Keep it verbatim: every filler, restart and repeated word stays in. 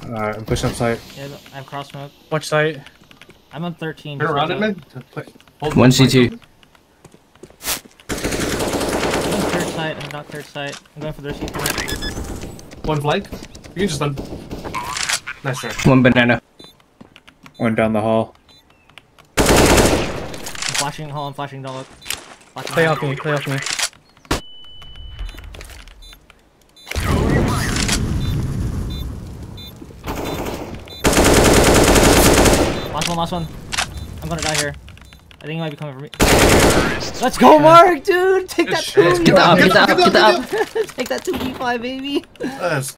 Alright, I'm pushing up site. Yeah, I have cross smoke. Watch site. I'm on thirteen. Turn around it, man. One C two. I'm on third site. I'm not third site. I'm going for their C two. One flank. You can just run. Nice try. One banana. One down the hall. I'm flashing hall. I'm flashing dog. Flashing Play hall. off me. Play off me. Last one. Last one. I'm gonna die here. I think he might be coming for me. Let's go, Mark, dude! Take that two! Get that up, get that up, get that up! Take that two v five, baby! Let's